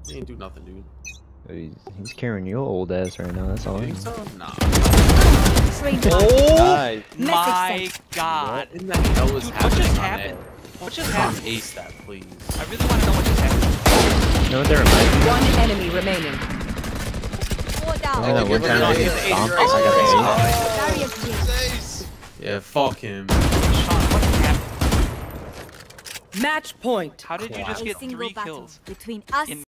He ain't do nothing, dude. He's carrying your old ass right now. That's all. You think so? Nah. Oh Nice. my god. What in the hell was Dude, happening? what just happened? What just happened? Ace that, please. I really want to know what just happened. You know what they're reminding me? One enemy remaining. One time I get stomped. I got Ace. Yeah, fuck him. Sean, what happened? Match point. How did you just A get single 3 battle kills? between us in